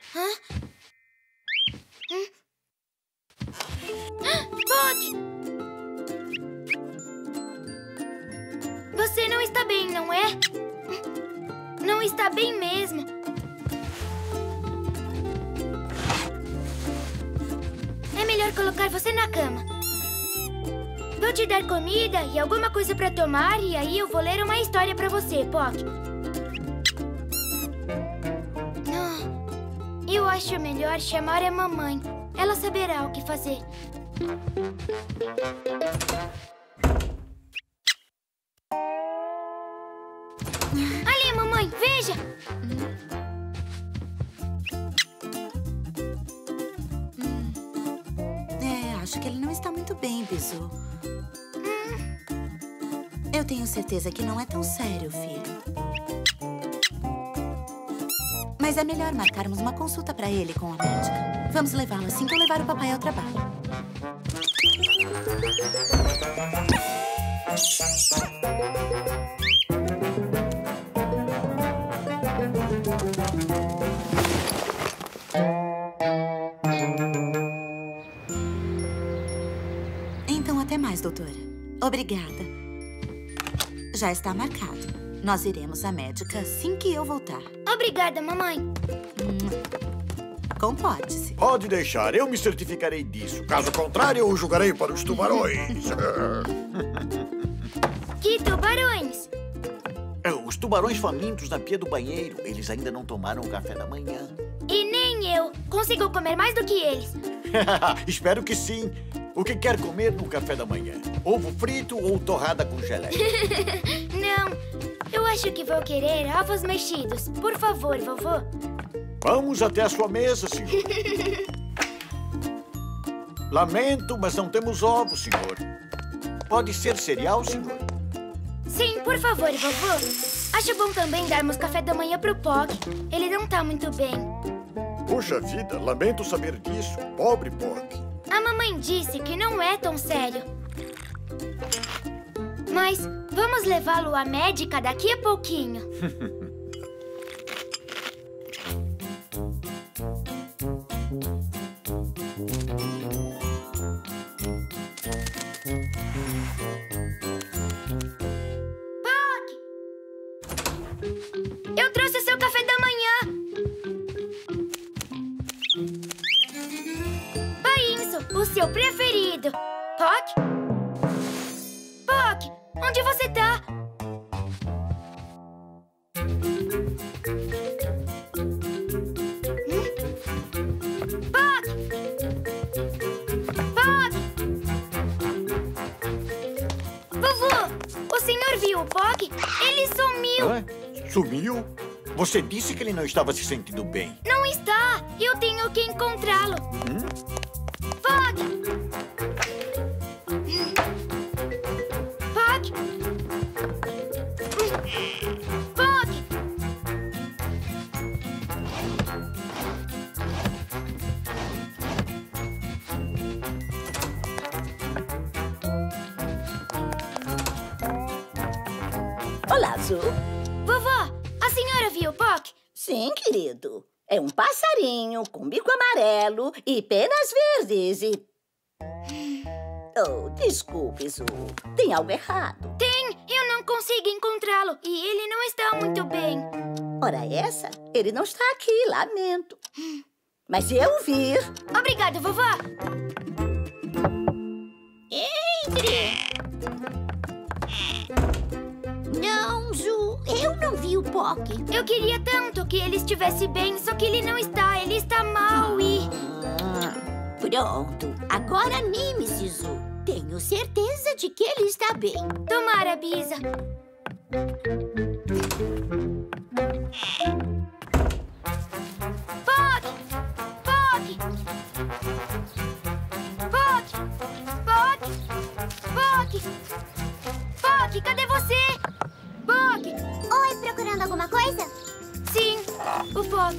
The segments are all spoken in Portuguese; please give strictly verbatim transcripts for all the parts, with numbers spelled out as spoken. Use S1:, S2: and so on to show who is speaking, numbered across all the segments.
S1: Hã? Hum? Poc! Você não está bem, não é? Não está bem mesmo. É melhor colocar você na cama. Vou te dar comida e alguma coisa para tomar e aí eu vou ler uma história para você, Poc. Oh, eu acho melhor chamar a mamãe. Ela saberá o que fazer. Ali, mamãe, veja!
S2: Hum. É, acho que ele não está muito bem, Bizu. Eu tenho certeza que não é tão sério, filho. Mas é melhor marcarmos uma consulta para ele com a médica. Vamos levá-lo assim que eu levar o papai ao trabalho. Então, até mais, doutora. Obrigada. Já está marcado. Nós iremos à médica assim que eu voltar.
S1: Obrigada, mamãe.
S2: Hum, comporte-se.
S3: Pode deixar, eu me certificarei disso. Caso contrário, eu o julgarei para os tubarões.
S1: Que tubarões?
S3: Os tubarões famintos na pia do banheiro. Eles ainda não tomaram o café da manhã.
S1: E nem eu. Consigo comer mais do que eles.
S3: Espero que sim. O que quer comer no café da manhã? Ovo frito ou torrada com geleia?
S1: Não, eu acho que vou querer ovos mexidos. Por favor, vovô.
S3: Vamos até a sua mesa, senhor. Lamento, mas não temos ovos, senhor. Pode ser cereal, senhor?
S1: Sim, por favor, vovô. Acho bom também darmos café da manhã pro Poc. Ele não tá muito bem.
S3: Puxa vida, lamento saber disso. Pobre Poc.
S1: A mamãe disse que não é tão sério. Mas vamos levá-lo à médica daqui a pouquinho. Poc! Eu trouxe o seu café da manhã. O seu preferido. Poc? Poc, onde você tá? Hum? Poc! Poc! Vovô, o senhor viu o Poc? Ele sumiu.
S3: Hã? Sumiu? Você disse que ele não estava se sentindo bem.
S1: Não está. Eu tenho que encontrá-lo.
S3: Hum?
S1: Poc! Poc! Poc!
S4: Olá, Zu.
S1: Vovó, a senhora viu o Poc?
S4: Sim, querido. É um passarinho com bico amarelo e penas verdes e... Oh, desculpe, Zu. Tem algo errado.
S1: Tem! Eu não consigo encontrá-lo e ele não está muito bem.
S4: Ora essa, ele não está aqui, lamento. Mas se eu vir...
S1: Obrigada, vovó.
S5: Entre! Não, Zu, eu não vi o Poc.
S1: Eu queria tanto que ele estivesse bem, só que ele não está. Ele está mal e...
S5: Pronto, agora anime-se, Zu. Tenho certeza de que ele está bem.
S1: Tomara, Bisa. Poc! Poc! Poc! Poc! Poc! Poc, cadê você? Poc!
S6: Oi, procurando alguma coisa?
S1: Sim, o Poc.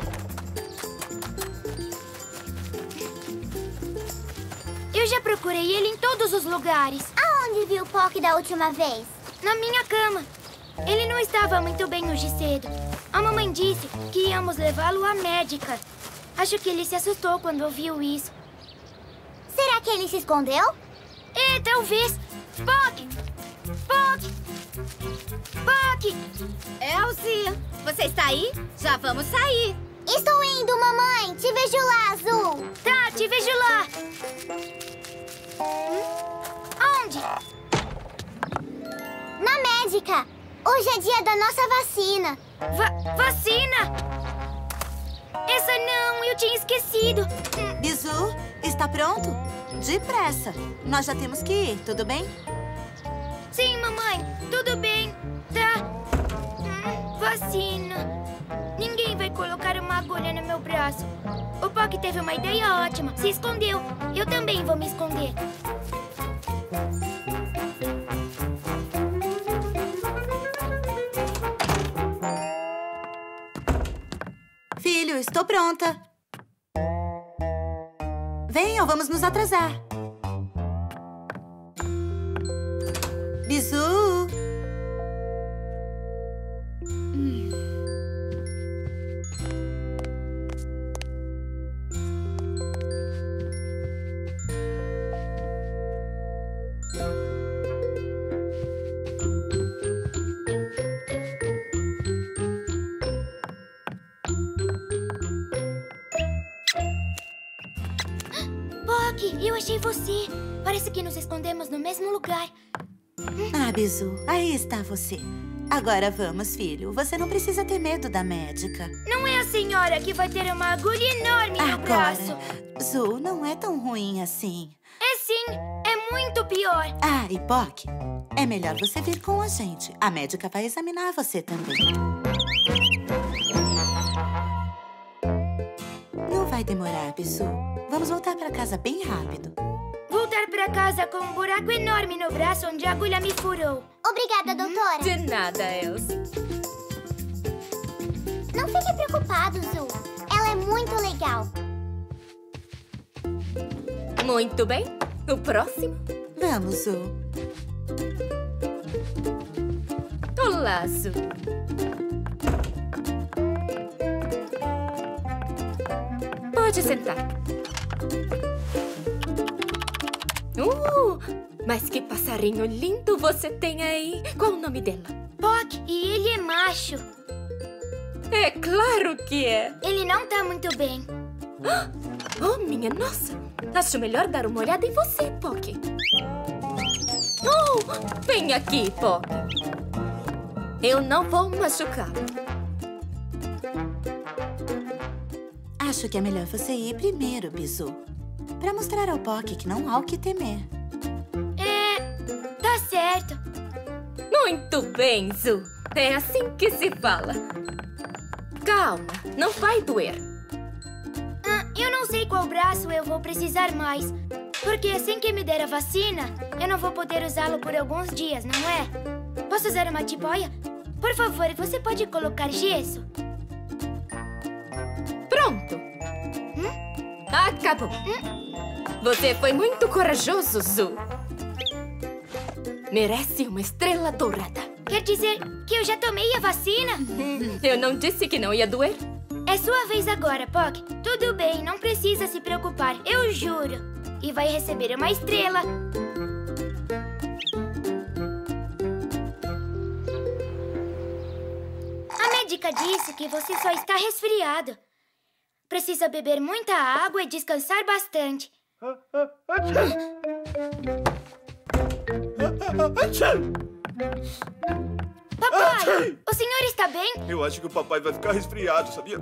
S1: Eu já procurei ele em todos os lugares.
S6: Aonde viu o Poc da última vez?
S1: Na minha cama. Ele não estava muito bem hoje cedo. A mamãe disse que íamos levá-lo à médica. Acho que ele se assustou quando ouviu isso.
S6: Será que ele se escondeu?
S1: É, talvez. Spock! Spock! Spock!
S5: Elsie, você está aí? Já vamos sair.
S6: Estou indo, mamãe. Te vejo lá, Azul.
S1: Tá, te vejo lá. Onde?
S6: Na médica. Hoje é dia da nossa vacina.
S1: Va vacina? Essa não, eu tinha esquecido.
S2: Bizu, está pronto? Depressa. Nós já temos que ir, tudo bem?
S1: Sim, mamãe. Tudo bem. Tá. Hum, vacina. Ninguém vai colocar uma agulha no meu braço. O Pock teve uma ideia ótima. Se escondeu. Eu também vou me esconder.
S2: Filho, estou pronta. Venham, vamos nos atrasar. Bizu. Hum.
S1: Pock, eu achei você. Parece que nos escondemos no mesmo lugar.
S2: Ah, Bizu, aí está você. Agora vamos, filho. Você não precisa ter medo da médica.
S1: Não é a senhora que vai ter uma agulha enorme no braço.
S2: Agora, Zu, não é tão ruim assim.
S1: É sim, é muito pior.
S2: Ah, e Pock, é melhor você vir com a gente. A médica vai examinar você também. Não vai demorar, Bizu. Vamos voltar para casa bem rápido.
S1: Voltar para casa com um buraco enorme no braço onde a agulha me furou.
S6: Obrigada, doutora.
S5: De nada, Elsie.
S6: Não fique preocupado, Zul. Ela é muito legal.
S5: Muito bem. O próximo?
S2: Vamos, Zu.
S5: O laço. Pode sentar. Uh, mas que passarinho lindo você tem aí. Qual o nome dela?
S1: Pock, e ele é macho.
S5: É claro que é.
S1: Ele não tá muito bem.
S5: Oh, minha nossa. Acho melhor dar uma olhada em você, Pock. Oh, vem aqui, Pock. Eu não vou machucá-lo.
S2: Acho que é melhor você ir primeiro, Bizu. Para mostrar ao Pock que não há o que temer.
S1: É, tá certo.
S5: Muito bem, Zu. É assim que se fala. Calma, não vai doer.
S1: Ah, eu não sei qual braço eu vou precisar mais. Porque assim que me der a vacina, eu não vou poder usá-lo por alguns dias, não é? Posso usar uma tipóia? Por favor, você pode colocar gesso?
S5: Pronto.
S1: Hum?
S5: Acabou.
S1: Hum?
S5: Você foi muito corajoso, Zu. Merece uma estrela dourada.
S1: Quer dizer que eu já tomei a vacina?
S5: Eu não disse que não ia doer?
S1: É sua vez agora, Pock. Tudo bem, não precisa se preocupar, eu juro. E vai receber uma estrela. A médica disse que você só está resfriado. Precisa beber muita água e descansar bastante. Papai, o senhor está bem?
S7: Eu acho que o papai vai ficar resfriado, sabia?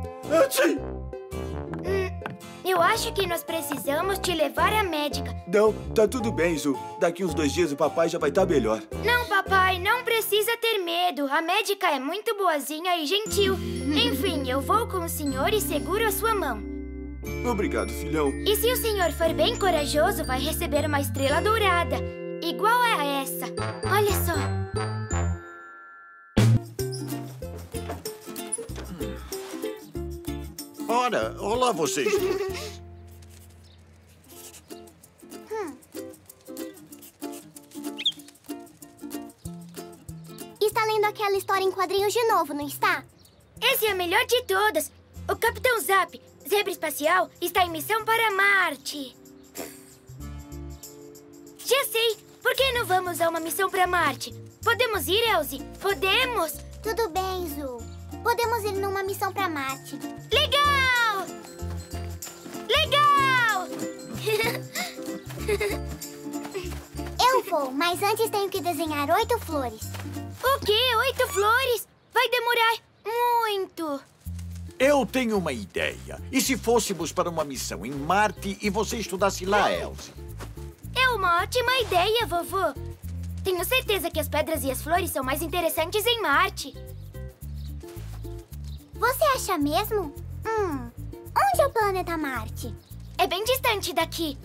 S1: Hum, eu acho que nós precisamos te levar à médica.
S7: Não, tá tudo bem, Zu. Daqui uns dois dias o papai já vai estar melhor.
S1: Não, papai, não precisa ter medo. A médica é muito boazinha e gentil. Enfim, eu vou com o senhor e seguro a sua mão.
S7: Obrigado, filhão.
S1: E se o senhor for bem corajoso, vai receber uma estrela dourada. Igual a essa. Olha só.
S3: Ora, olá vocês todos.
S6: Está lendo aquela história em quadrinhos de novo, não está?
S1: Esse é a melhor de todas. O Capitão Zap. Zebra Espacial está em missão para Marte. Já sei. Por que não vamos a uma missão para Marte? Podemos ir, Elsie? Podemos?
S6: Tudo bem, Zu. Podemos ir numa missão pra Marte.
S1: Legal! Legal!
S6: Eu vou, mas antes tenho que desenhar oito flores.
S1: O quê? Oito flores? Vai demorar muito.
S3: Eu tenho uma ideia. E se fôssemos para uma missão em Marte e você estudasse lá, Elsie?
S1: É uma ótima ideia, vovô. Tenho certeza que as pedras e as flores são mais interessantes em Marte.
S6: Você acha mesmo? Hum, onde é o planeta Marte?
S1: É bem distante daqui.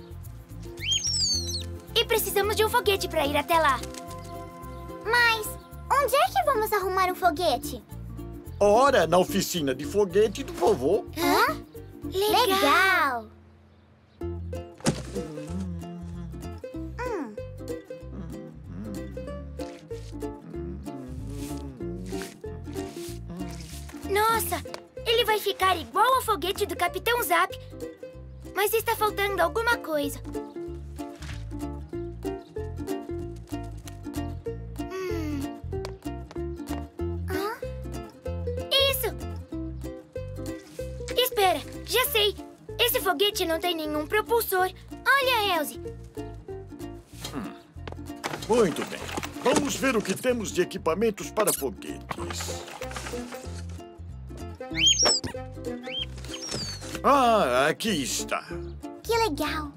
S1: E precisamos de um foguete para ir até lá.
S6: Mas onde é que vamos arrumar um foguete?
S3: Ora, na oficina de foguete do vovô.
S6: Hã?
S1: Legal!
S6: Legal!
S1: Nossa, ele vai ficar igual ao foguete do Capitão Zap. Mas está faltando alguma coisa. Hum.
S6: Hã?
S1: Isso! Espera, já sei. Esse foguete não tem nenhum propulsor. Olha, Elsie.
S3: Hum. Muito bem. Vamos ver o que temos de equipamentos para foguetes. Ah, aqui está.
S6: Que legal!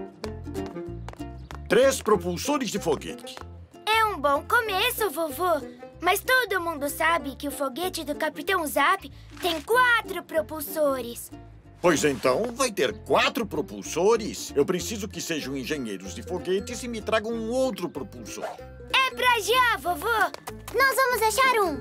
S3: Três propulsores de foguete.
S1: É um bom começo, vovô. Mas todo mundo sabe que o foguete do Capitão Zap tem quatro propulsores.
S3: Pois então, vai ter quatro propulsores. Eu preciso que sejam engenheiros de foguetes e me tragam um outro propulsor.
S1: É pra já, vovô!
S6: Nós vamos achar um!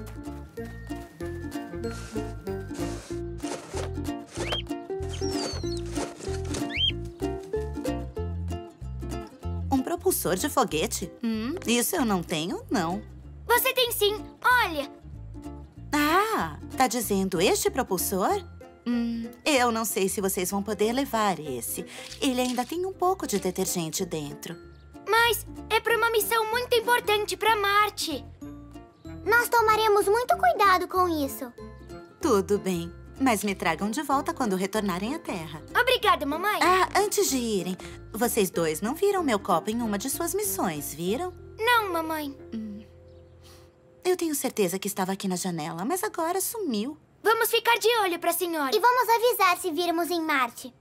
S2: Um propulsor de foguete? Hum, isso eu não tenho, não.
S1: Você tem sim, olha.
S2: Ah, tá dizendo este propulsor? Hum, eu não sei se vocês vão poder levar esse. Ele ainda tem um pouco de detergente dentro.
S1: Mas é para uma missão muito importante para Marte.
S6: Nós tomaremos muito cuidado com isso.
S2: Tudo bem, mas me tragam de volta quando retornarem à Terra.
S1: Obrigada, mamãe.
S2: Ah, antes de irem, vocês dois não viram meu copo em uma de suas missões, viram?
S1: Não, mamãe.
S2: Hum. Eu tenho certeza que estava aqui na janela, mas agora sumiu.
S1: Vamos ficar de olho para a senhora.
S6: E vamos avisar se virmos em Marte.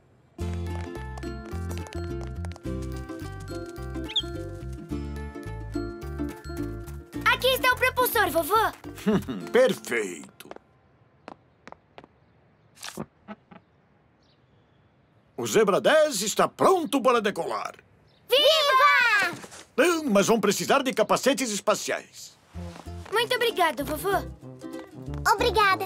S1: Aqui está o propulsor, vovô.
S3: Perfeito. O Zebra dez está pronto para decolar.
S6: Viva!
S3: Ah, mas vão precisar de capacetes espaciais.
S1: Muito obrigado, vovô.
S6: Obrigada.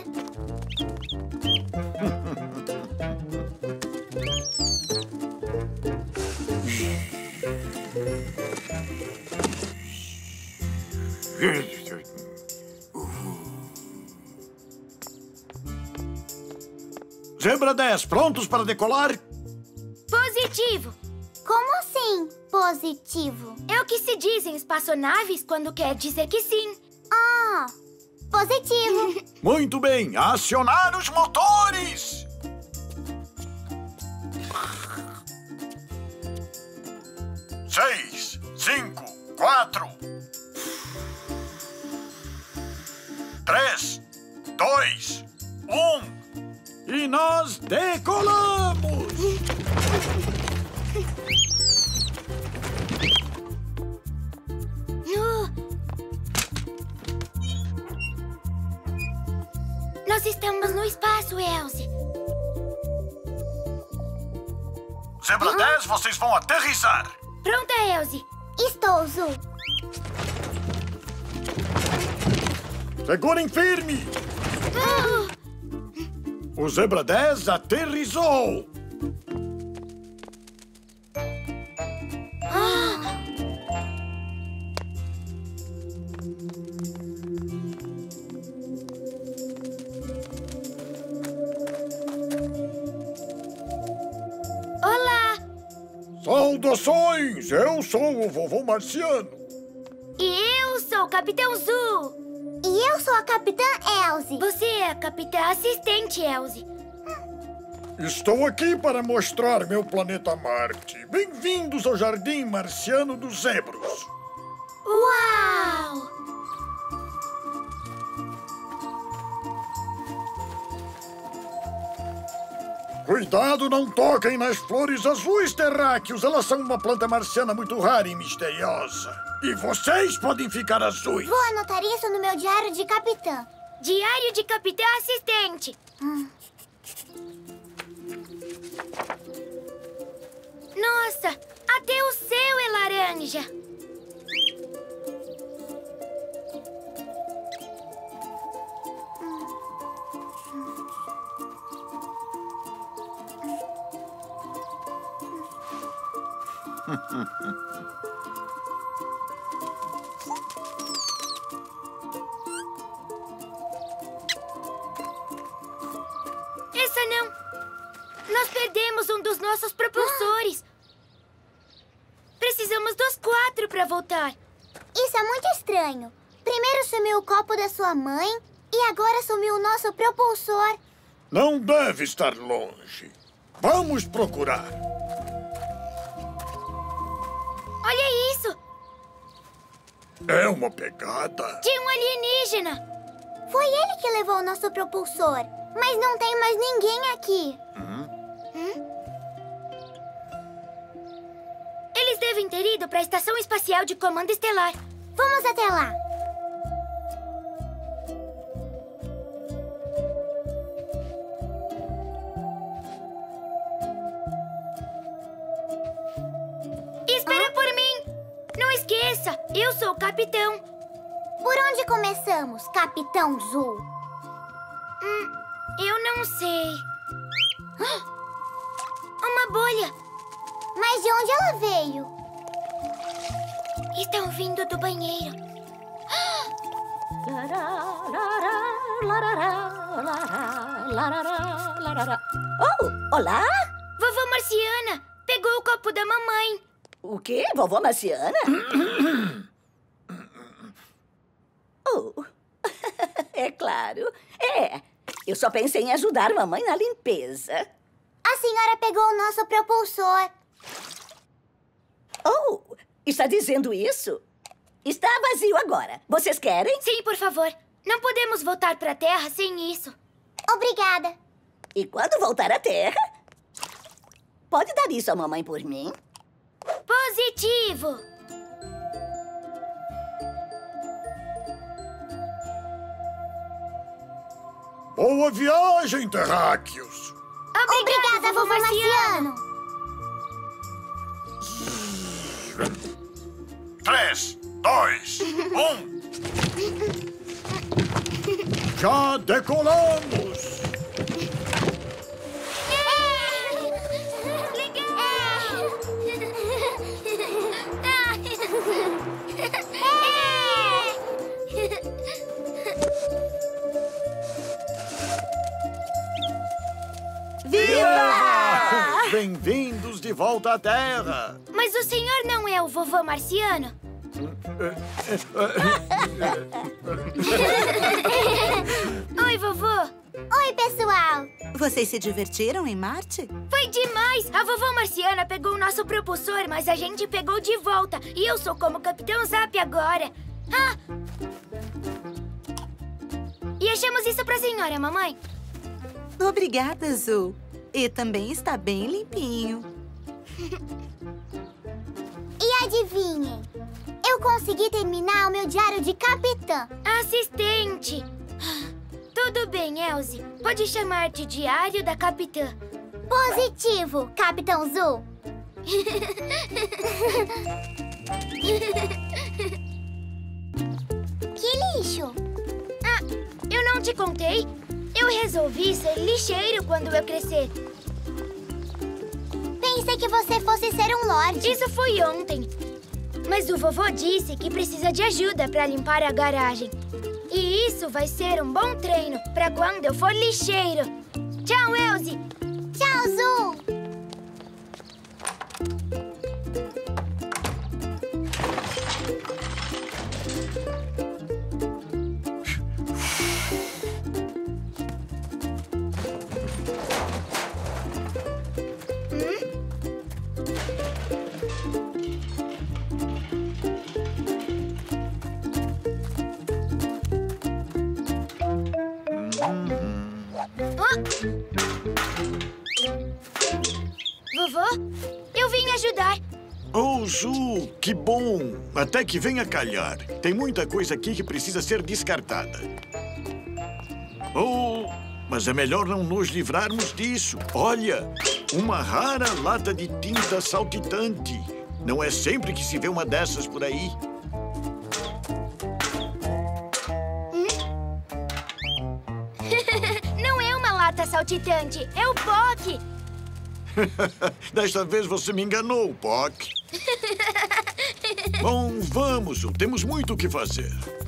S3: Zebra dez, prontos para decolar?
S1: Positivo.
S6: Como assim, positivo?
S1: É o que se diz em espaçonaves quando quer dizer que sim.
S6: Ah, positivo.
S3: Muito bem, acionar os motores! Seis, cinco, quatro, três, dois, um. E nós decolamos!
S1: Uh. Nós estamos no espaço, Elsie.
S3: Zebra dez, vocês vão aterrissar.
S1: Pronta, Elsie.
S6: Estou, Zu.
S3: Segurem firme!
S1: Uh.
S3: O Zebra dez aterrissou!
S1: Ah.
S3: Saudações! Eu sou o vovô Marciano.
S1: E eu sou o Capitão Zu.
S6: E eu sou a Capitã Elze.
S1: Você é a Capitã Assistente, Elze.
S3: Estou aqui para mostrar meu planeta Marte. Bem-vindos ao Jardim Marciano dos Zebros.
S1: Uau!
S3: Cuidado, não toquem nas flores azuis, terráqueos. Elas são uma planta marciana muito rara e misteriosa. E vocês podem ficar azuis.
S6: Vou anotar isso no meu diário de capitã.
S1: Diário de Capitã Assistente.
S6: Hum.
S1: Nossa, até o céu é laranja. Essa não. Nós perdemos um dos nossos propulsores. Precisamos dos quatro para voltar.
S6: Isso é muito estranho. Primeiro sumiu o copo da sua mãe e agora sumiu o nosso propulsor.
S3: Não deve estar longe. Vamos procurar.
S1: Olha isso!
S3: É uma pegada.
S1: De um alienígena.
S6: Foi ele que levou o nosso propulsor. Mas não tem mais ninguém aqui.
S3: Hum?
S1: Hum? Eles devem ter ido para a Estação Espacial de Comando Estelar.
S6: Vamos até lá.
S1: Espera por mim! Não esqueça, eu sou o capitão.
S6: Por onde começamos, Capitão Zu?
S1: Hum, eu não sei. Uma bolha.
S6: Mas de onde ela veio?
S1: Estão vindo do banheiro.
S4: Oh, olá!
S1: Vovó Marciana pegou o copo da mamãe.
S4: O quê? Vovó Marciana? Oh, é claro. É, eu só pensei em ajudar a mamãe na limpeza.
S6: A senhora pegou o nosso propulsor.
S4: Oh, está dizendo isso? Está vazio agora. Vocês querem?
S1: Sim, por favor. Não podemos voltar para a Terra sem isso.
S6: Obrigada.
S4: E quando voltar à Terra, pode dar isso à mamãe por mim?
S1: Positivo.
S3: Boa viagem, terráqueos.
S1: Obrigada,
S6: Obrigada, vovô Marciano.
S3: Três, dois, um. Já decolamos.
S2: Viva!
S3: Bem-vindos de volta à Terra.
S1: Mas o senhor não é o vovô Marciano? Oi, vovô.
S6: Oi, pessoal.
S2: Vocês se divertiram em Marte?
S1: Foi demais! A vovó Marciana pegou o nosso propulsor, mas a gente pegou de volta. E eu sou como Capitão Zap agora. Ah! E achamos isso pra senhora, mamãe.
S2: Obrigada, Zu. E também está bem limpinho.
S6: E adivinhem, eu consegui terminar o meu diário de capitã.
S1: Assistente. Tudo bem, Elze. Pode chamar de Diário da Capitã.
S6: Positivo, Capitão Zu. Que lixo.
S1: Ah, eu não te contei? Eu resolvi ser lixeiro quando eu crescer.
S6: Pensei que você fosse ser um lorde.
S1: Isso foi ontem. Mas o vovô disse que precisa de ajuda para limpar a garagem. E isso vai ser um bom treino para quando eu for lixeiro. Tchau, Elze!
S6: Tchau, Zu.
S1: vovô. Eu vim ajudar.
S3: Oh, Zu, que bom! Até que venha calhar. Tem muita coisa aqui que precisa ser descartada. Oh, mas é melhor não nos livrarmos disso. Olha, uma rara lata de tinta saltitante. Não é sempre que se vê uma dessas por aí.
S1: Não é uma lata saltitante, é o Pock.
S3: Desta vez você me enganou, Pock. Bom, vamos, Zu. Temos muito o que fazer.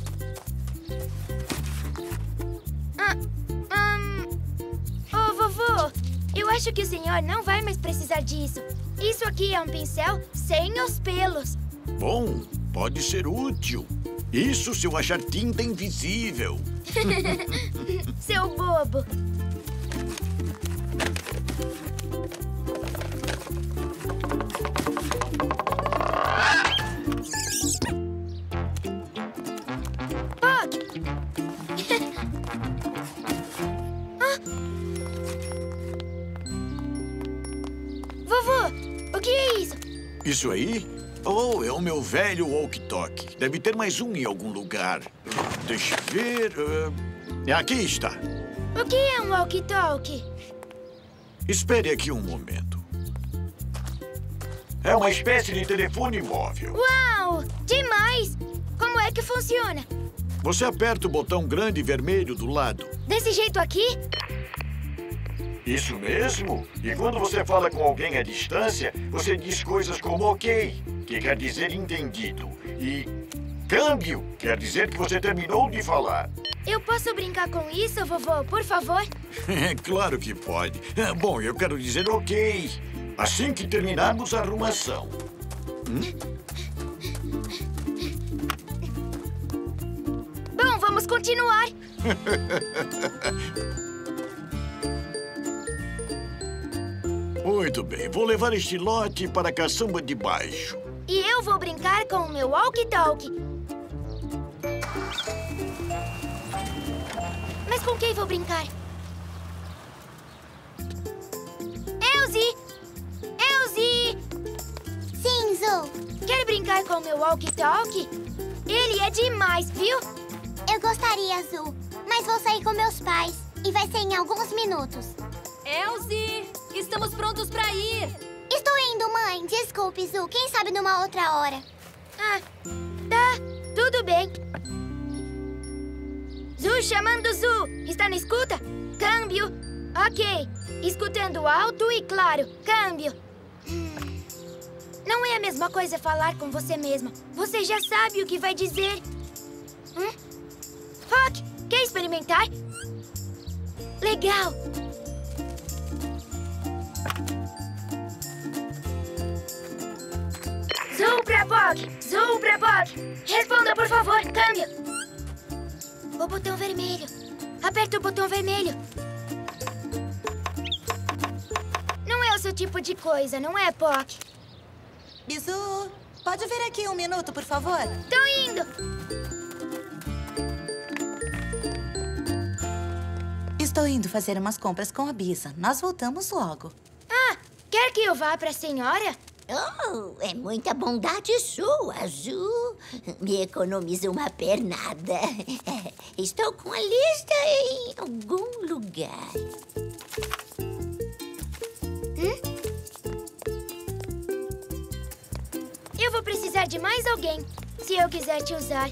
S1: Ah, hum... Oh, vovô, eu acho que o senhor não vai mais precisar disso. Isso aqui é um pincel sem os pelos.
S3: Bom, pode ser útil. Isso se eu achar tinta invisível.
S1: Seu bobo. Pock! Ah! Vovô, o que é isso?
S3: Isso aí? Oh, é o meu velho walkie-talkie. Deve ter mais um em algum lugar. Deixa eu ver... Uh... Aqui está.
S1: O que é um walkie-talkie?
S3: Espere aqui um momento. É uma espécie de telefone móvel.
S1: Uau! Demais! Como é que funciona?
S3: Você aperta o botão grande vermelho do lado.
S1: Desse jeito aqui?
S3: Isso mesmo. E quando você fala com alguém à distância, você diz coisas como ok, que quer dizer entendido. E câmbio quer dizer que você terminou de falar.
S1: Eu posso brincar com isso, vovô, por favor?
S3: É claro que pode. É, bom, eu quero dizer ok. Assim que terminarmos a arrumação. Hum?
S1: Bom, vamos continuar.
S3: Muito bem, vou levar este lote para a caçamba de baixo.
S1: E eu vou brincar com o meu walkie-talkie. Mas com quem vou brincar? Elsie! Elsie!
S6: Sim, Zu.
S1: Quer brincar com o meu walkie-talkie? Ele é demais, viu?
S6: Eu gostaria, Zu. Mas vou sair com meus pais. E vai ser em alguns minutos.
S5: Elsie, estamos prontos para ir.
S6: Estou indo, mãe. Desculpe, Zu. Quem sabe numa outra hora.
S1: Ah, tá. Tudo bem. Zu chamando Zu. Está na escuta? Câmbio. Ok. Escutando alto e claro. Câmbio. Hum. Não é a mesma coisa falar com você mesma. Você já sabe o que vai dizer. Hum? Pock, quer experimentar? Legal. Zu pra Pock. Zu pra Pock. Responda, por favor. Câmbio. O botão vermelho. Aperta o botão vermelho. Não é o seu tipo de coisa, não é, Pock?
S2: Bizu, pode vir aqui um minuto, por favor?
S1: Tô indo.
S2: Estou indo fazer umas compras com a Bisa. Nós voltamos logo.
S1: Ah, quer que eu vá pra senhora?
S4: Oh, é muita bondade sua, Zu. Me economiza uma pernada. Estou com a lista em algum lugar.
S1: Hum? Eu vou precisar de mais alguém, se eu quiser te usar.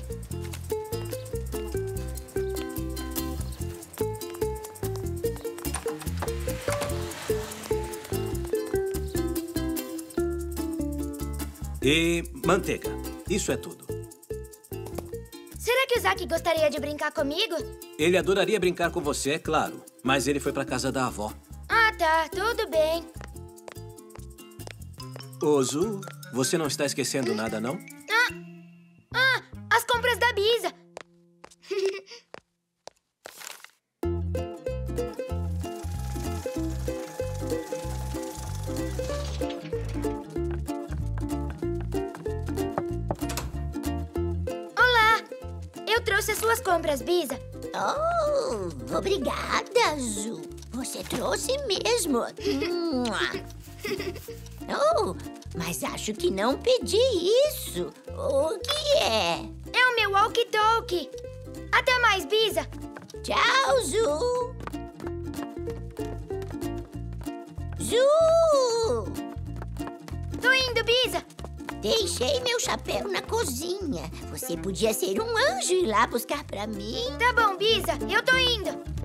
S8: E manteiga. Isso é tudo.
S1: Será que o Zack gostaria de brincar comigo?
S8: Ele adoraria brincar com você, é claro. Mas ele foi pra casa da avó.
S1: Ah, tá. Tudo bem.
S8: Ô, Zu, você não está esquecendo nada, não?
S1: Ah, ah, as compras da Bisa. Olá! Eu trouxe as suas compras, Bisa.
S4: Oh, obrigada, Zu. Você trouxe mesmo. Oh, mas acho que não pedi isso. O que é?
S1: É o meu walkie-talkie. Até mais, Bisa.
S4: Tchau, Zu. Zu!
S1: Tô indo, Bisa.
S4: Deixei meu chapéu na cozinha. Você podia ser um anjo e ir lá buscar pra mim.
S1: Tá bom, Bisa. Eu tô indo.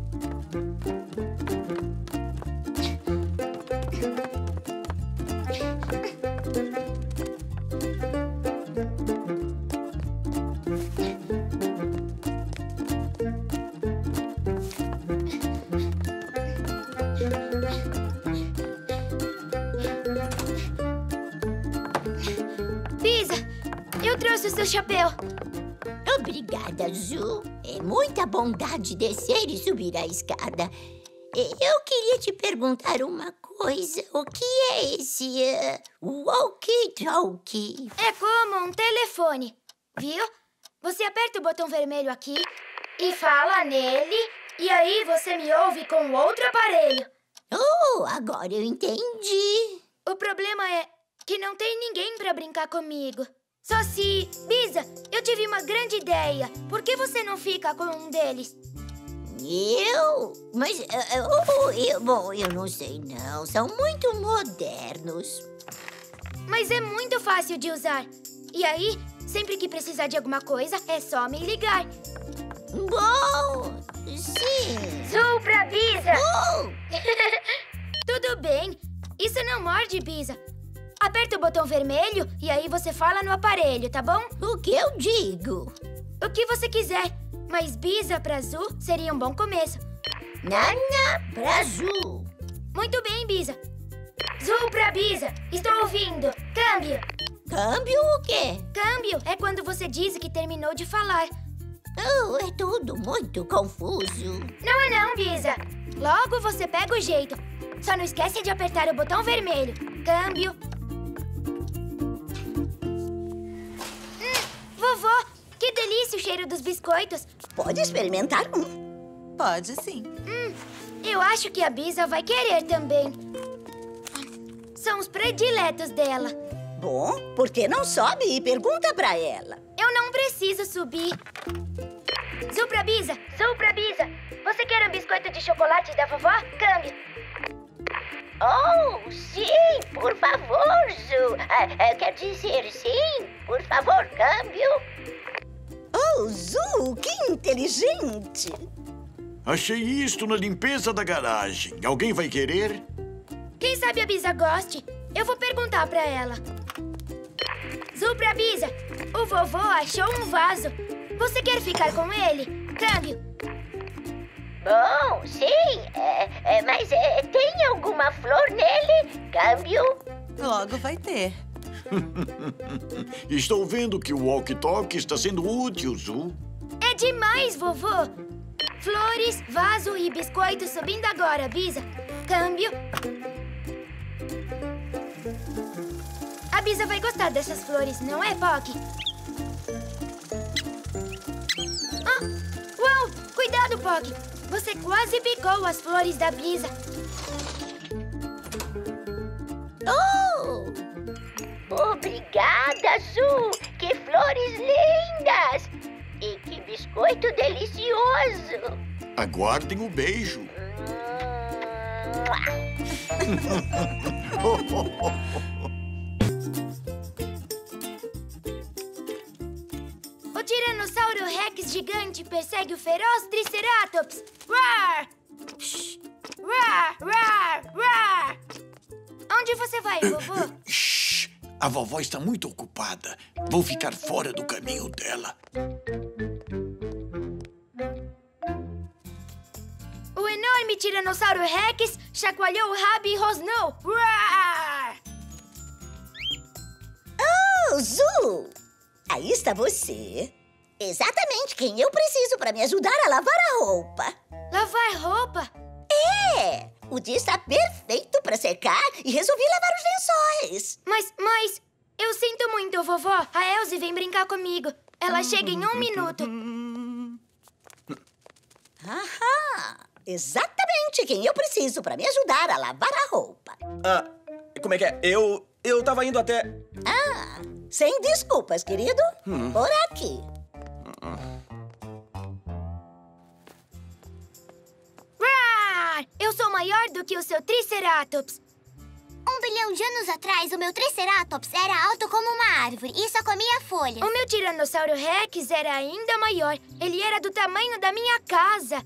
S1: Bisa, eu trouxe o seu chapéu.
S4: Obrigada, Zu. É muita bondade descer e subir a escada. Eu queria te perguntar uma coisa. O que é esse uh, walkie-talkie?
S1: É como um telefone, viu? Você aperta o botão vermelho aqui e fala nele, e aí você me ouve com outro aparelho.
S4: Oh, agora eu entendi.
S1: O problema é que não tem ninguém pra brincar comigo. Só se... Bisa, eu tive uma grande ideia. Por que você não fica com um deles?
S4: Eu? Mas, uh, eu, bom, eu não sei não. São muito modernos.
S1: Mas é muito fácil de usar. E aí, sempre que precisar de alguma coisa, é só me ligar.
S4: Bom, sim.
S1: Zu pra Bisa.
S4: Oh!
S1: Tudo bem. Isso não morde, Bisa. Aperta o botão vermelho e aí você fala no aparelho, tá bom?
S4: O que eu digo?
S1: O que você quiser. Mas Bisa pra Zu seria um bom começo.
S4: Nana pra Zu.
S1: Muito bem, Bisa. Zu pra Bisa. Estou ouvindo. Câmbio.
S4: Câmbio o quê?
S1: Câmbio é quando você diz que terminou de falar.
S4: Oh, é tudo muito confuso.
S1: Não é não, Bisa. Logo você pega o jeito. Só não esquece de apertar o botão vermelho. Câmbio. Hum, vovó, que delícia o cheiro dos biscoitos.
S9: Pode experimentar um.
S2: Pode sim.
S1: Hum, eu acho que a Bisa vai querer também. São os prediletos dela.
S9: Bom, por que não sobe e pergunta pra ela?
S1: Eu não preciso subir. Zu pra Bisa, Zu pra Bisa. Você quer um biscoito de chocolate da vovó? Câmbio.
S4: Oh, sim, por favor, Zu. Ah, ah, quer dizer, sim, por favor, câmbio.
S9: Oh, Zu, que inteligente.
S3: Achei isto na limpeza da garagem. Alguém vai querer?
S1: Quem sabe a Bisa goste? Eu vou perguntar pra ela. Zu pra Bisa, o vovô achou um vaso. Você quer ficar com ele? Câmbio.
S4: Bom, sim, é, é, mas é, tem alguma flor nele? Câmbio.
S2: Logo vai ter.
S3: Estou vendo que o walkie-talkie está sendo útil, Zu.
S1: É demais, vovô. Flores, vaso e biscoito subindo agora, Bisa. Câmbio. A Bisa vai gostar dessas flores, não é, Pocky? Ah, uau! Cuidado, Pocky! Você quase picou as flores da Bisa.
S4: Oh! Obrigada, Zu! Que flores lindas! E que biscoito delicioso!
S3: Aguardem o beijo.
S1: O Tiranossauro Rex gigante persegue o feroz Triceratops. Roar! Roar, roar, roar! Onde você vai, vovô?
S3: Shhh! A vovó está muito ocupada. Vou ficar fora do caminho dela.
S1: O enorme Tiranossauro Rex chacoalhou o rabo e rosnou. Roar!
S9: Oh, Zu! Aí está você. Exatamente quem eu preciso para me ajudar a lavar a roupa.
S1: Lavar roupa?
S9: É! O dia está perfeito para secar e resolvi lavar os lençóis.
S1: Mas, mas... Eu sinto muito, vovó. A Elze vem brincar comigo. Ela chega em um minuto.
S9: Ahá! exatamente quem eu preciso para me ajudar a lavar a roupa.
S7: Ah, como é que é? Eu... eu tava indo até...
S9: Ah, sem desculpas, querido.
S7: Hum.
S9: Por aqui.
S1: Rar! Eu sou maior do que o seu Triceratops.
S6: Um bilhão de anos atrás, o meu Triceratops era alto como uma árvore e só comia folhas.
S1: O meu Tiranossauro Rex era ainda maior. Ele era do tamanho da minha casa.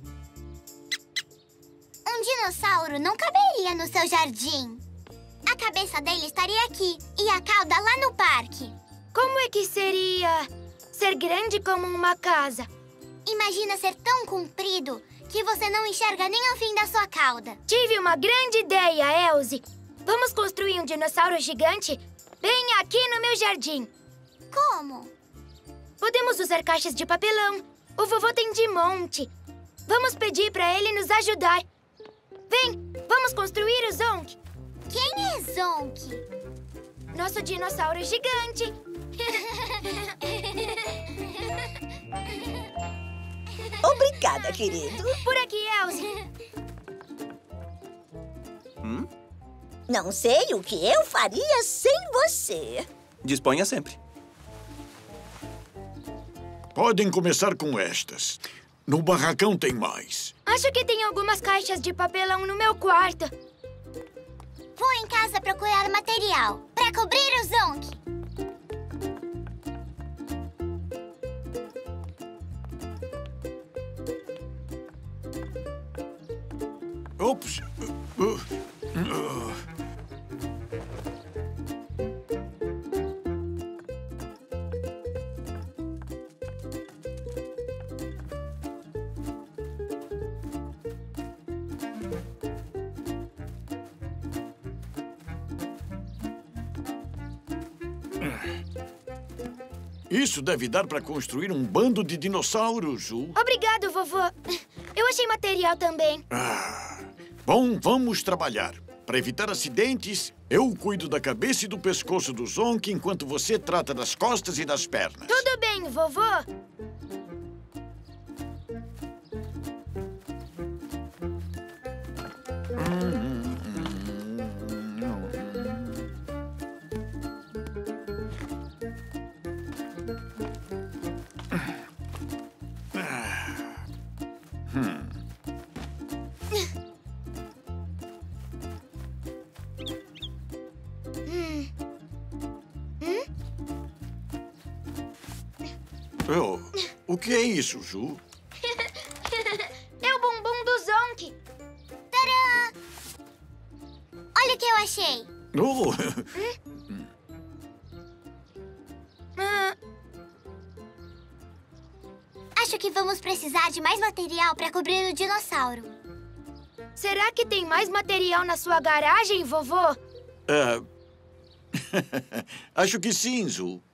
S6: Um dinossauro não caberia no seu jardim. A cabeça dele estaria aqui e a cauda lá no parque.
S1: Como é que seria ser grande como uma casa?
S6: Imagina ser tão comprido que você não enxerga nem o fim da sua cauda.
S1: Tive uma grande ideia, Elsie. Vamos construir um dinossauro gigante bem aqui no meu jardim.
S6: Como?
S1: Podemos usar caixas de papelão. O vovô tem de monte. Vamos pedir para ele nos ajudar. Vem, vamos construir o Zonk.
S6: Quem é Zonk?
S1: Nosso dinossauro gigante.
S9: Obrigada, querido.
S1: Por aqui, Elsie.
S7: Hum?
S9: Não sei o que eu faria sem você.
S7: Disponha sempre.
S3: Podem começar com estas. No barracão tem mais.
S1: Acho que tem algumas caixas de papelão no meu quarto.
S6: Vou em casa procurar material para cobrir o Zonk.
S3: Ops. Uh, uh, uh. Isso deve dar para construir um bando de dinossauros, Ju.
S1: Obrigado, vovô. Eu achei material também.
S3: Ah, bom, vamos trabalhar. Para evitar acidentes, eu cuido da cabeça e do pescoço do Zonk enquanto você trata das costas e das pernas.
S1: Tudo bem, vovô.
S3: Oh, o que é isso, Ju?
S1: É o bumbum do Zonk.
S6: Tadã! Olha o que eu achei.
S3: Oh.
S1: Ah,
S6: Acho que vamos precisar de mais material para cobrir o dinossauro.
S1: será que tem mais material na sua garagem, vovô?
S3: Ah, acho que sim, Zu.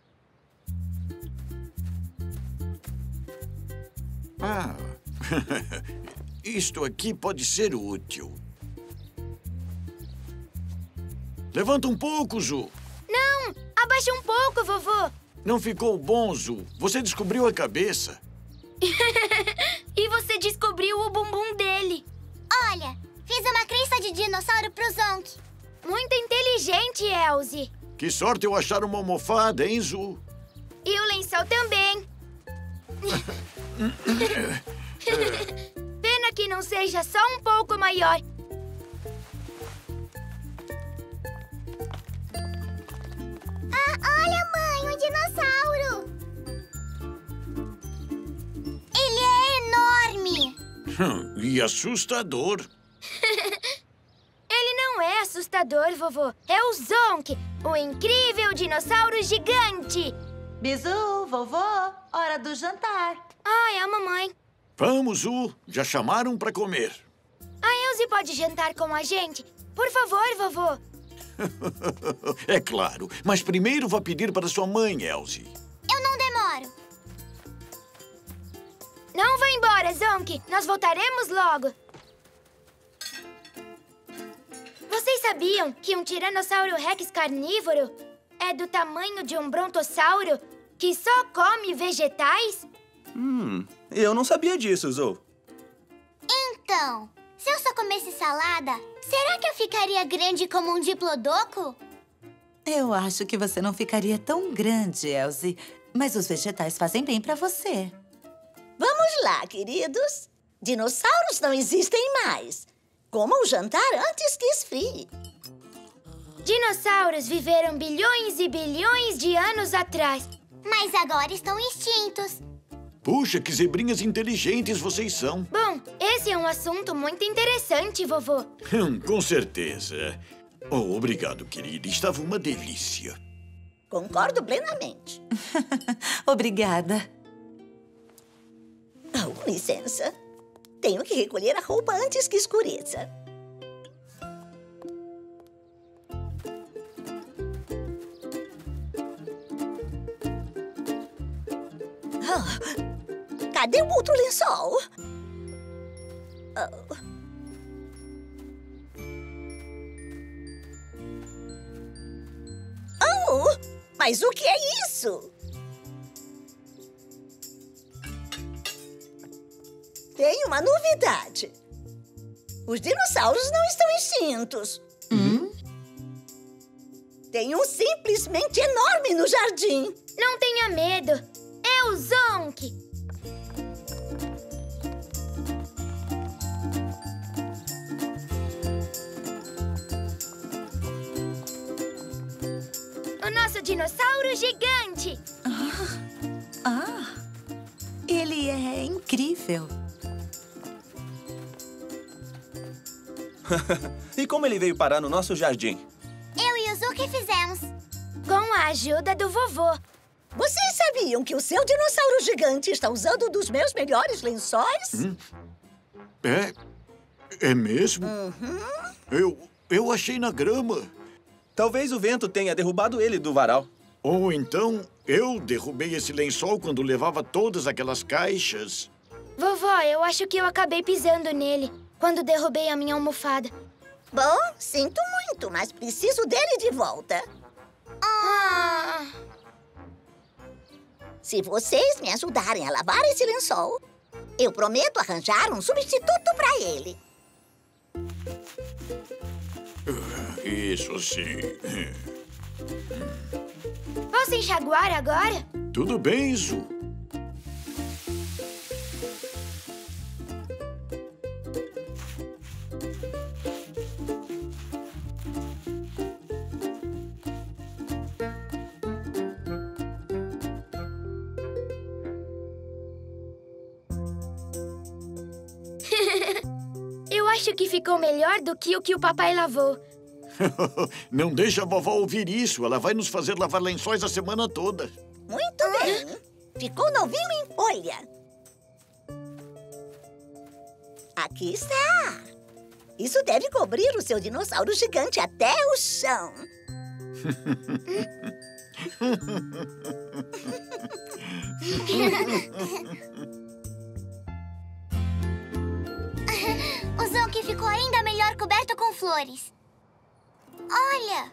S3: Ah, isto aqui pode ser útil. Levanta um pouco, Zu.
S1: Não, abaixa um pouco, vovô.
S3: Não ficou bom, Zu. Você descobriu a cabeça.
S1: E você descobriu o bumbum dele.
S6: Olha, fiz uma crista de dinossauro pro Zonk.
S1: Muito inteligente, Elsie.
S3: Que sorte eu achar uma almofada, hein, Zu?
S1: E o lençol também. Pena que não seja só um pouco maior.
S6: Ah, olha, mãe, um dinossauro. Ele é enorme.
S3: Hum, e assustador.
S1: Ele não é assustador, vovô. É o Zonk, o incrível dinossauro gigante.
S2: Bizu, vovô, hora do jantar.
S1: Ah, é a mamãe.
S3: Vamos, Zu. Já chamaram para comer.
S1: A Elsie pode jantar com a gente? Por favor, vovô.
S3: É claro, mas primeiro vá pedir para sua mãe, Elsie.
S6: Eu não demoro.
S1: Não vá embora, Zonk. Nós voltaremos logo. Vocês sabiam que um Tiranossauro Rex carnívoro é do tamanho de um brontossauro que só come vegetais?
S7: Hum, eu não sabia disso, Zo.
S6: Então, se eu só comesse salada, será que eu ficaria grande como um diplodoco?
S2: Eu acho que você não ficaria tão grande, Elsie. Mas os vegetais fazem bem pra você.
S9: Vamos lá, queridos. Dinossauros não existem mais. Comam o jantar antes que esfrie.
S1: Dinossauros viveram bilhões e bilhões de anos atrás.
S6: Mas agora estão extintos.
S3: Puxa, que zebrinhas inteligentes vocês são.
S1: Bom, esse é um assunto muito interessante, vovô.
S3: Hum, com certeza. Oh, obrigado, querida. Estava uma delícia.
S9: Concordo plenamente.
S2: Obrigada.
S9: Oh, com licença. Tenho que recolher a roupa antes que escureça. Oh, cadê o outro lençol? Oh. Oh, mas o que é isso? Tem uma novidade. Os dinossauros não estão extintos.
S2: Hum?
S9: Tem um simplesmente enorme no jardim.
S1: Não tenha medo. É o Zonk. O nosso dinossauro gigante.
S2: Ah, ah, ele é incrível.
S7: E como ele veio parar no nosso jardim?
S6: Eu e o Zuki fizemos.
S1: Com a ajuda do vovô.
S9: Vocês sabiam que o seu dinossauro gigante está usando um dos meus melhores lençóis?
S3: Hum? É? É mesmo?
S9: Uhum.
S3: Eu, eu achei na grama.
S7: Talvez o vento tenha derrubado ele do varal.
S3: Ou então, eu derrubei esse lençol quando levava todas aquelas caixas.
S1: Vovó, eu acho que eu acabei pisando nele quando derrubei a minha almofada.
S9: Bom, sinto muito, mas preciso dele de volta.
S1: Ah!
S9: Se vocês me ajudarem a lavar esse lençol, eu prometo arranjar um substituto para ele.
S3: Isso sim.
S1: Posso enxaguar agora?
S3: Tudo bem, Zu.
S1: Eu acho que ficou melhor do que o que o papai lavou.
S3: Não deixa a vovó ouvir isso. Ela vai nos fazer lavar lençóis a semana toda.
S9: Muito bem. Ficou novinho em folha. Aqui está. Isso deve cobrir o seu dinossauro gigante até o chão.
S6: O Zonk ficou ainda melhor coberto com flores. Olha!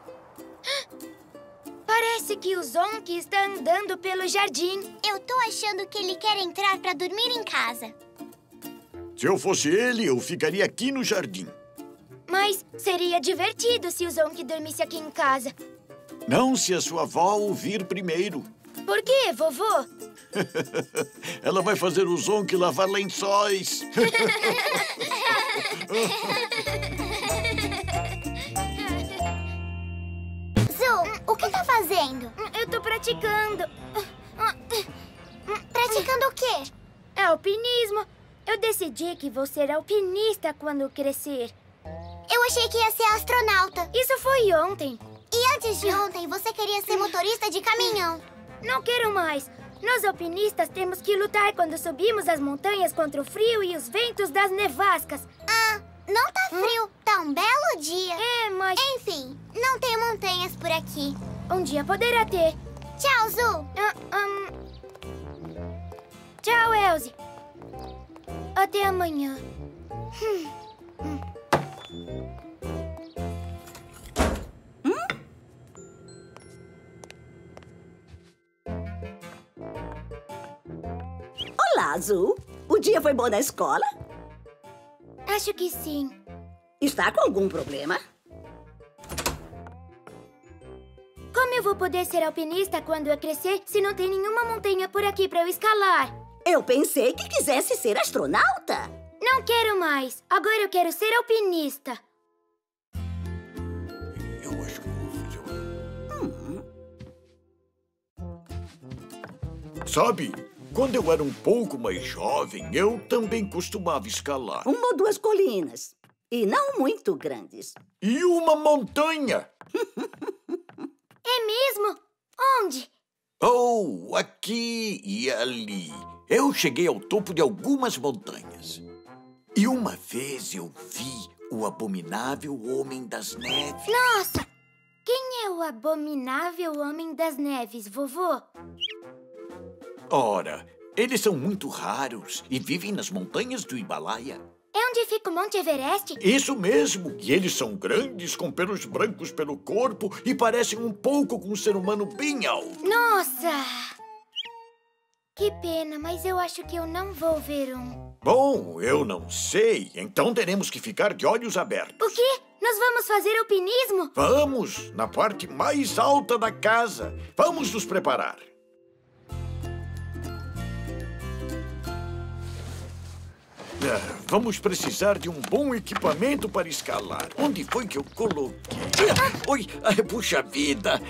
S1: Parece que o Zonk está andando pelo jardim.
S6: Eu tô achando que ele quer entrar pra dormir em casa.
S3: Se eu fosse ele, eu ficaria aqui no jardim.
S1: Mas seria divertido se o Zonk dormisse aqui em casa.
S3: Não se a sua avó ouvir primeiro.
S1: Por quê, vovô?
S3: Ela vai fazer o Zonk lavar lençóis.
S6: Zu, o que tá fazendo?
S1: Eu tô praticando.
S6: Praticando o quê?
S1: É alpinismo. Eu decidi que vou ser alpinista quando crescer.
S6: Eu achei que ia ser astronauta.
S1: Isso foi ontem.
S6: E antes de ontem, você queria ser motorista de caminhão.
S1: Não quero mais. Nós alpinistas temos que lutar quando subimos as montanhas contra o frio e os ventos das nevascas.
S6: Ah, não tá frio. Hum? Tá um belo dia.
S1: É, mas...
S6: Enfim, não tem montanhas por aqui.
S1: Um dia poderá ter.
S6: Tchau, Zu.
S1: Ah, um... Tchau, Elsie. Até amanhã. Hum. Hum.
S9: Olá, Zu. O dia foi bom na escola?
S1: Acho que sim.
S9: Está com algum problema?
S1: Como eu vou poder ser alpinista quando eu crescer se não tem nenhuma montanha por aqui para eu escalar?
S9: Eu pensei que quisesse ser astronauta.
S1: Não quero mais. Agora eu quero ser alpinista.
S3: Eu acho que vou fazer uma... hum. Sabe, quando eu era um pouco mais jovem, eu também costumava escalar.
S9: Uma ou duas colinas. E não muito grandes.
S3: E uma montanha!
S1: É mesmo? Onde?
S3: Oh, aqui e ali. Eu cheguei ao topo de algumas montanhas. E uma vez eu vi o abominável Homem das Neves.
S1: Nossa! Quem é o abominável Homem das Neves, vovô?
S3: Ora, eles são muito raros e vivem nas montanhas do Himalaia.
S1: É onde fica o Monte Everest?
S3: Isso mesmo! E eles são grandes, com pelos brancos pelo corpo e parecem um pouco com um ser humano bem alto.
S1: Nossa! Que pena, mas eu acho que eu não vou ver um.
S3: Bom, eu não sei. Então teremos que ficar de olhos abertos.
S1: O quê? Nós vamos fazer alpinismo?
S3: Vamos, na parte mais alta da casa. Vamos nos preparar. Ah, vamos precisar de um bom equipamento para escalar. Onde foi que eu coloquei? Ah, oi, ah, puxa vida!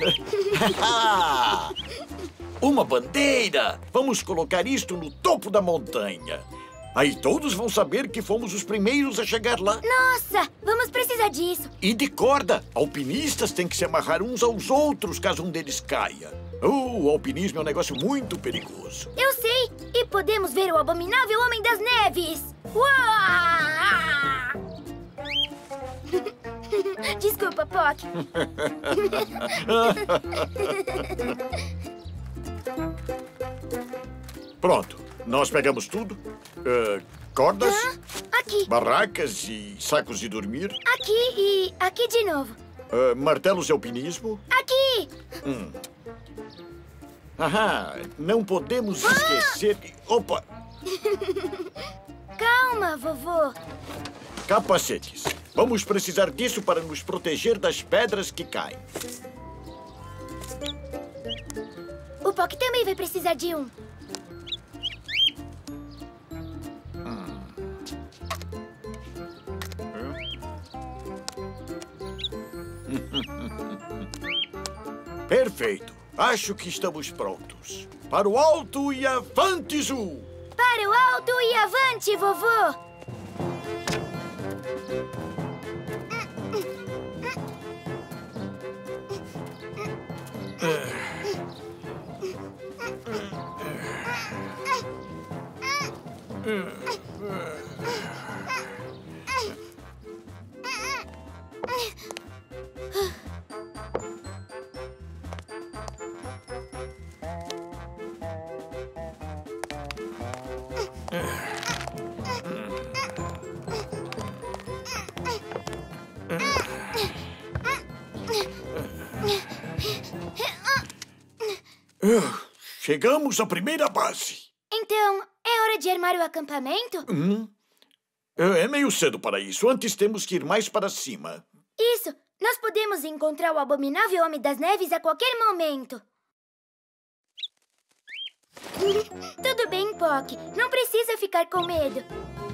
S3: Uma bandeira! Vamos colocar isto no topo da montanha. Aí todos vão saber que fomos os primeiros a chegar lá.
S1: Nossa, vamos precisar disso.
S3: E de corda. Alpinistas têm que se amarrar uns aos outros caso um deles caia. Oh, o alpinismo é um negócio muito perigoso.
S1: Eu sei! E podemos ver o abominável Homem das Neves! Uau! Desculpa, Poc.
S3: Pronto, nós pegamos tudo. Uh, cordas,
S1: Ah, aqui,
S3: barracas e sacos de dormir.
S1: aqui e aqui de novo.
S3: Uh, martelos de alpinismo.
S1: Aqui!
S3: Hum. Aham, não podemos esquecer de... Opa!
S1: Calma, vovô.
S3: Capacetes. Vamos precisar disso para nos proteger das pedras que caem.
S1: O Poc também vai precisar de um.
S3: Perfeito. Acho que estamos prontos. Para o alto e avante, Zu!
S1: Para o alto e avante, vovô!
S3: Uh, chegamos à primeira base.
S1: Então, é hora de armar o acampamento?
S3: Hum? É meio cedo para isso. Antes temos que ir mais para cima.
S1: Isso! Nós podemos encontrar o abominável Homem das Neves a qualquer momento. Tudo bem, Poc. Não precisa ficar com medo.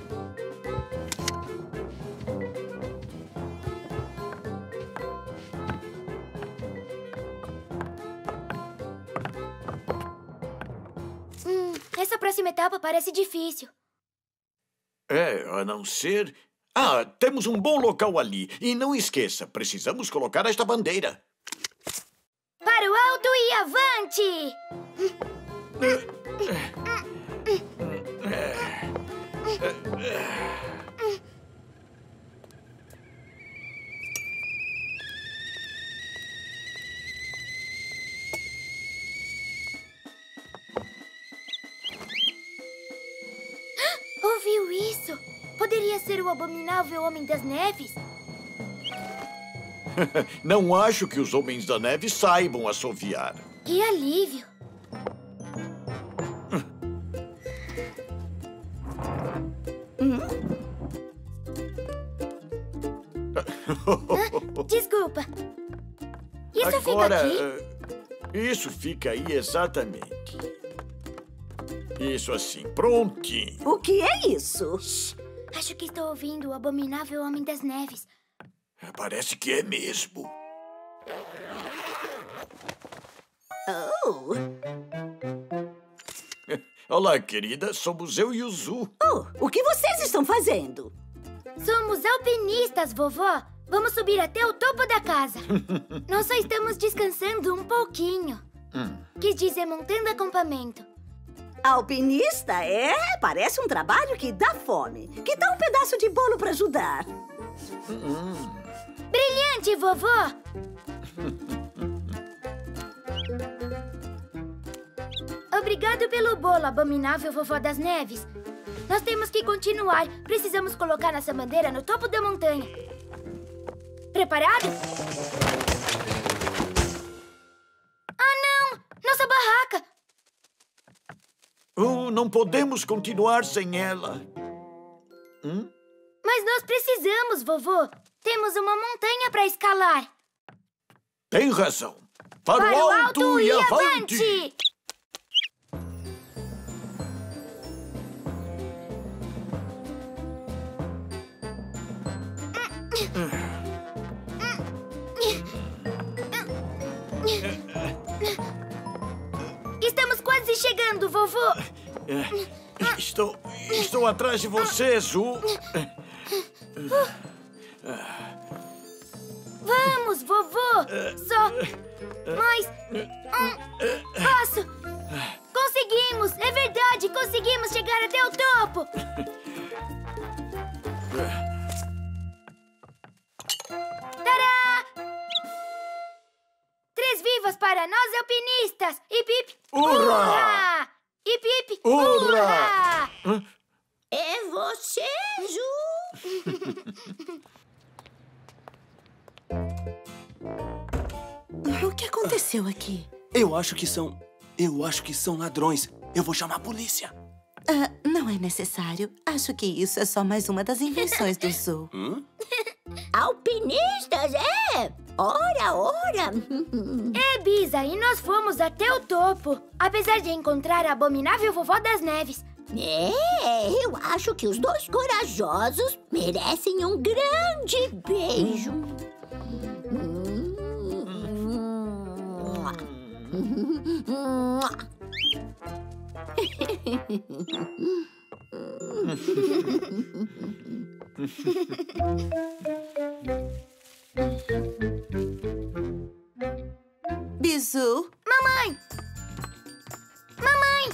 S1: Hum, essa próxima etapa parece difícil.
S3: É, a não ser... Ah, temos um bom local ali. E não esqueça, precisamos colocar esta bandeira.
S1: Para o alto e avante! Ouviu isso? Poderia ser o abominável Homem das Neves?
S3: Não acho que os homens da neve saibam assoviar.
S1: Que alívio! Desculpa. Isso
S3: Agora,
S1: fica aqui?
S3: uh, isso fica aí exatamente. Isso assim, prontinho.
S9: O que é isso?
S1: Acho que estou ouvindo o abominável Homem das Neves.
S3: Parece que é mesmo.
S9: Oh.
S3: Olá, querida. Somos eu e o Zu.
S9: Oh, o que vocês estão fazendo?
S1: Somos alpinistas, vovó. Vamos subir até o topo da casa. Nós só estamos descansando um pouquinho.
S3: Hum.
S1: Quis dizer montando acampamento.
S9: Alpinista, é? Parece um trabalho que dá fome. Que tal um pedaço de bolo para ajudar?
S3: Hum.
S1: Brilhante, vovó! Obrigado pelo bolo, abominável vovó das neves. Nós temos que continuar. Precisamos colocar nossa bandeira no topo da montanha. Preparado? Ah, não! Nossa barraca!
S3: Oh, não podemos continuar sem ela. Hum?
S1: Mas nós precisamos, vovô. Temos uma montanha para escalar.
S3: Tem razão. Para,
S1: Para
S3: o alto,
S1: alto
S3: e,
S1: e
S3: avante!
S1: avante! Estamos quase chegando, vovô.
S3: Estou, estou atrás de você, Zu.
S1: Vamos, vovô. Só mais um passo. Conseguimos, é verdade. Conseguimos chegar até o topo. Tadá! Três vivas para nós, alpinistas! Hip, hip!
S3: Hurra!
S1: Hip, hip!
S3: Hurra!
S1: Hurra!
S4: É você, Zu?
S2: O que aconteceu aqui?
S7: Eu acho que são... Eu acho que são ladrões. Eu vou chamar a polícia.
S2: Ah, não é necessário. Acho que isso é só mais uma das invenções do Zu.
S7: Hum?
S4: Alpinistas, é? Ora, ora!
S1: É, Bisa, e nós fomos até o topo. Apesar de encontrar a abominável vovó das neves.
S4: É, eu acho que os dois corajosos merecem um grande beijo.
S2: Bizu?
S1: Mamãe! Mamãe!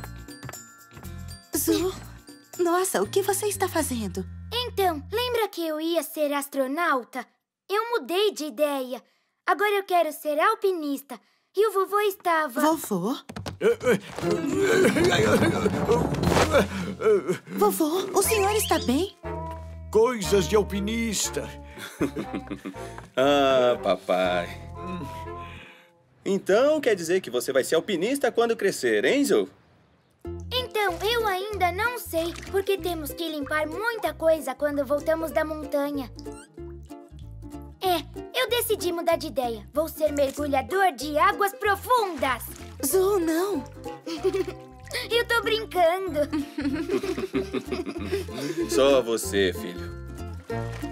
S2: Zu? Nossa, o que você está fazendo?
S1: Então, lembra que eu ia ser astronauta? Eu mudei de ideia. Agora eu quero ser alpinista. E o vovô estava...
S2: Vovô? Vovô, o senhor está bem?
S3: Coisas de alpinista.
S10: Ah, papai. Então, quer dizer que você vai ser alpinista quando crescer, hein, Zu?
S1: Então, eu ainda não sei, porque temos que limpar muita coisa quando voltamos da montanha. É, eu decidi mudar de ideia. Vou ser mergulhador de águas profundas.
S2: Zu, não.
S1: Eu tô brincando.
S10: Só você, filho.